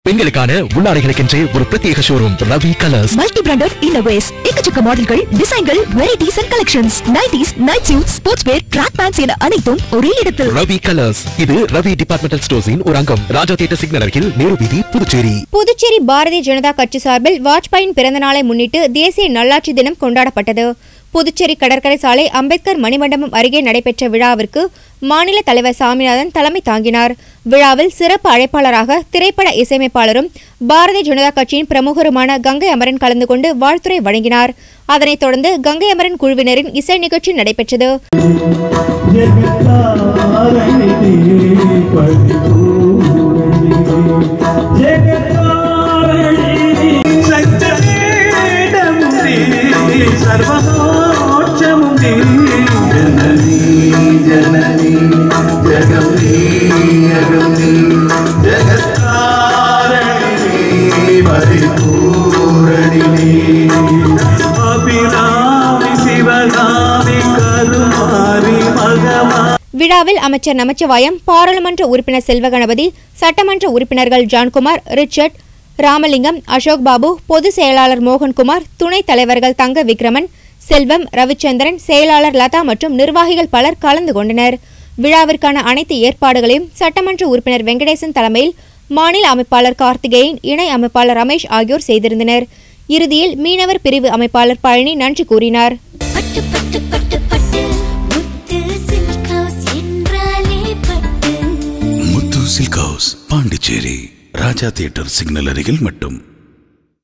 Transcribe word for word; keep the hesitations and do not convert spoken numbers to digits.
பெண்களுக்கான உள்ளாடைகளுக்கென்றே ஒரு பிரத்யேக showroom Ravi colours. Multi branded இன்னோவேஸ், எக்கச்சக்க மாடல்கள், டிசைன்கள், varieties and collections, nighties, night suit, sports wear, track pants என அனைத்தும் ஒரே இடத்தில். ரவி கலர்ஸ். இது ரவி டிபார்ட்மெண்டல் ஸ்டோர்ஸின் ஒரு அங்கம். ராஜா தியேட்டர் சிக்னல் அருகில், நேரு வீதி, புதுச்சேரி. புதுச்சேரி பாரதிய ஜனதா கட்சி சார்பில் வாஜ்பாயின் பிறந்த நாளை முன்னிட்டு தேசிய நல்லாட்சி தினம் கொண்டாடப்பட்டது. புதுச்சேரி கடற்கரை சாலை அம்பேத்கர் மணிமண்டபம் அருகே நடைபெற்ற விழாவிற்கு மாநில தலைவர் சாமிநாதன் தலைமை தாங்கினார். விழாவில் சிறப்பு அழைப்பாளராக திரைப்பட இசையமைப்பாளரும் பாரதிய ஜனதா கட்சியின் பிரமுகருமான கங்கை அமரன் கலந்து கொண்டு வாழ்த்துரை வழங்கினார். அதனைத் தொடர்ந்து கங்கை அமரன் குழுவினரின் இசை நிகழ்ச்சி நடைபெற்றது. விழாவில் அமைச்சர் நமச்சிவாயம், பாராளுமன்ற உறுப்பினர் செல்வ கணபதி, சட்டமன்ற உறுப்பினர்கள் ஜான்குமார், ரிச்சர்ட், ராமலிங்கம், அசோக் பாபு, பொதுச் செயலாளர் மோகன்குமார், துணைத் தலைவர்கள் தங்க விக்ரமன், செல்வம், ரவிச்சந்திரன், செயலாளர் லதா மற்றும் நிர்வாகிகள் பலர் கலந்து கொண்டனர். விழாவிற்கான அனைத்து ஏற்பாடுகளையும் சட்டமன்ற உறுப்பினர் வெங்கடேசன் தலைமையில் மாநில அமைப்பாளர் கார்த்திகேயன், இணை அமைப்பாளர் ரமேஷ் ஆகியோர் செய்திருந்தனர். இறுதியில் மீனவர் பிரிவு அமைப்பாளர் பழனி நன்றி கூறினார். Muthu silk house, Pondicherry, Raja theatre signal அருகில் மட்டும்.